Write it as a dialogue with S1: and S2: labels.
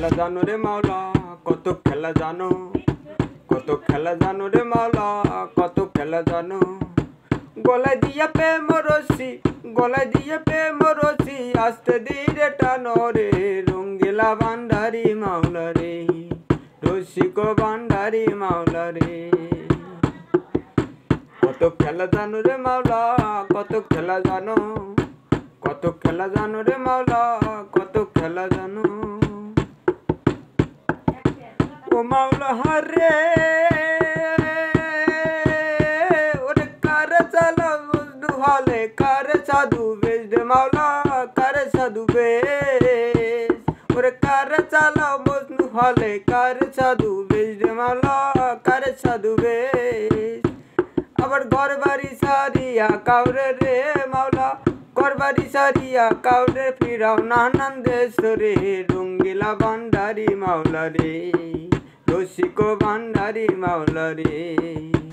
S1: খেলা জানো রে মাওলা, কত খেলা জানো, কত খেলা জানো রে মাওলা, কত খেলা জানো। গলায় দিয়ে প্রেম রশি, গলায় দিয়ে প্রেম রশি, আস্তে ধীরে টানো রে, রঙ্গিলা ভান্ডারি মাওলা রে, রসিক ভান্ডারি মাওলা রে। কত খেলা জানো রে মাওলা, কত খেলা জানো, কত খেলা জানো রে মাওলা, কত খেলা জানো। ও মাওলা হারে ওরে কার চালা মজনু হলে কার সাধু বেশ রে মাওলা, কার সাধু বেশ। ওরে কার চালা মজনু হলে কার সাধু বেশ রে মাওলা, কার সাধু বেশ। আবার ঘর বাড়ি সারিয়া কাউরে রে মাওলা, ঘর বাড়ি সারিয়া কাউরে ফিরাও নানান দেশ রে, রঙ্গিলা ভান্ডারি মাওলা রে, রসিক ভান্ডারি মাওলা রে।